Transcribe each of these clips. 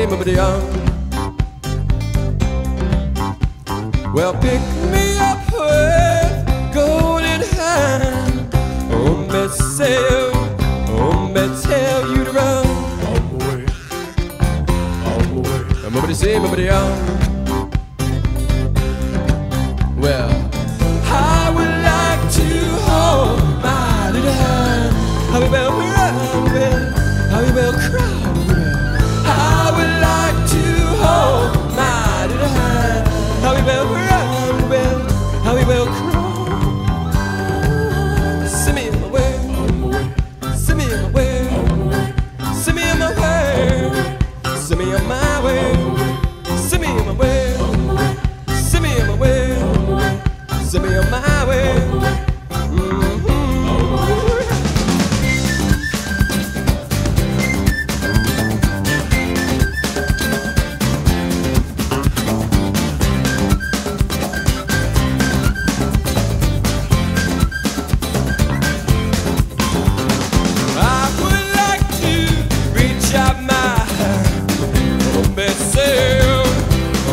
say, nobody on. Well, pick me up with golden hand. Oh, me say, oh, me tell you to run. Nobody say, nobody on. Well, I would like to hold my little hand. How we will run, how we will cry. I would like to hold my little hand. How we will run, how we will cry. Send me in my way, send me in my way, send me in my way, send me on my way, send me in my way, send me in my way, send me on my way.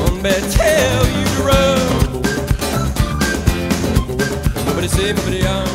Tell you to run. Nobody say, nobody on.